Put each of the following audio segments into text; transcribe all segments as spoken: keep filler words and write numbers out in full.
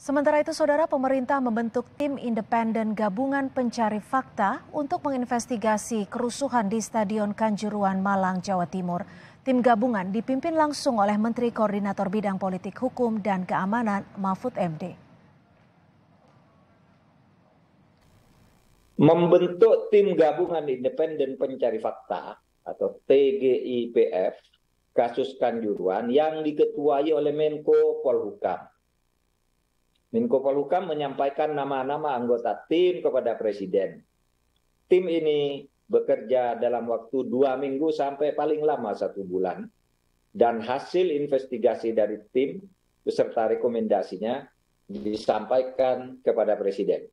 Sementara itu, saudara, pemerintah membentuk tim independen gabungan pencari fakta untuk menginvestigasi kerusuhan di Stadion Kanjuruhan, Malang, Jawa Timur. Tim gabungan dipimpin langsung oleh Menteri Koordinator Bidang Politik Hukum dan Keamanan Mahfud M D. Membentuk tim gabungan independen pencari fakta atau T G I P F kasus Kanjuruhan yang diketuai oleh Menko Polhukam. Menko Polhukam menyampaikan nama-nama anggota tim kepada Presiden. Tim ini bekerja dalam waktu dua minggu sampai paling lama satu bulan. Dan hasil investigasi dari tim beserta rekomendasinya disampaikan kepada Presiden.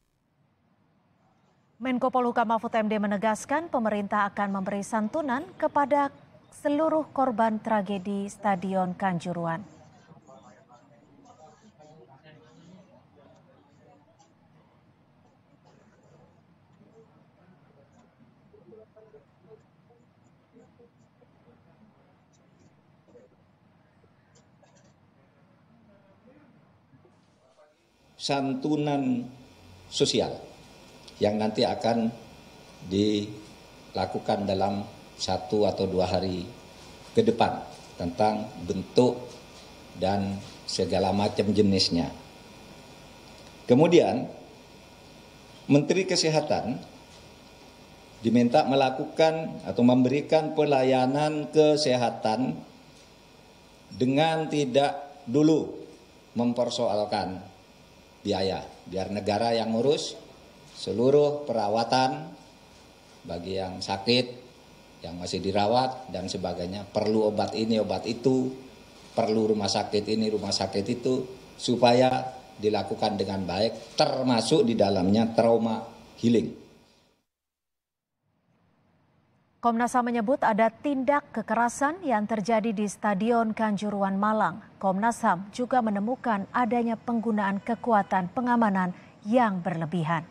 Menko Polhukam Mahfud M D menegaskan pemerintah akan memberi santunan kepada seluruh korban tragedi Stadion Kanjuruhan. Santunan sosial yang nanti akan dilakukan dalam satu atau dua hari ke depan tentang bentuk dan segala macam jenisnya. Kemudian Menteri Kesehatan diminta melakukan atau memberikan pelayanan kesehatan dengan tidak dulu mempersoalkan biaya, biar negara yang ngurus seluruh perawatan bagi yang sakit, yang masih dirawat dan sebagainya, perlu obat ini, obat itu, perlu rumah sakit ini, rumah sakit itu, supaya dilakukan dengan baik, termasuk di dalamnya trauma healing. Komnas H A M menyebut ada tindak kekerasan yang terjadi di Stadion Kanjuruhan, Malang. Komnas H A M juga menemukan adanya penggunaan kekuatan pengamanan yang berlebihan.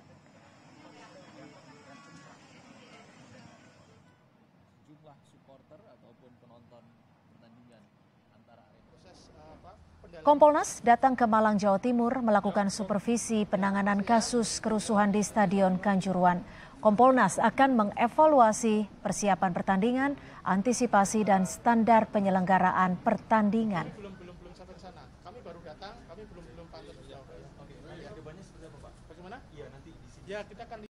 Kompolnas datang ke Malang, Jawa Timur melakukan supervisi penanganan kasus kerusuhan di Stadion Kanjuruhan. Kompolnas akan mengevaluasi persiapan pertandingan, antisipasi dan standar penyelenggaraan pertandingan. Belum belum belum sampai ke sana. Kami baru datang, kami belum belum pantas. Oke. Oke. Nanti akibatnya seperti apa, Pak? Bagaimana? Iya, nanti di sini. Ya, kita akan